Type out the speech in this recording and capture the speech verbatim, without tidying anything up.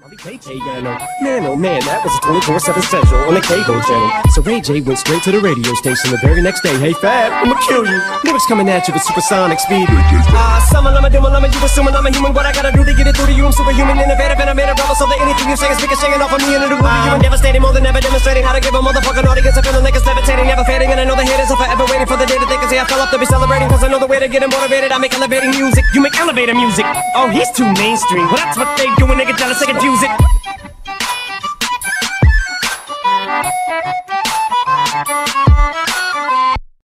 Ray J, you know, man, oh man, that was a twenty-four seven special on the cable channel. So Ray J went straight to the radio station the very next day. Hey Fab, I'ma kill you. Lyrics coming at you with supersonic speed. Ah, uh, summon, I'm a doom, I'm a you assuming I'm a human. What I gotta do to get it through to you? I'm superhuman, innovative, and I made a rubber so that anything you say is speaking off of me and it'll uh, you and devastating, more than ever demonstrating how to give a motherfucking audience a feeling like it's levitating, never fading. And I know the haters are forever waiting for the day that they can say I fell off to be celebrating. Cause I know the way to get them motivated. I make elevating music, you make elevator music. Oh, he's too mainstream. Well, that's what they do when they get jealous, they confuse it.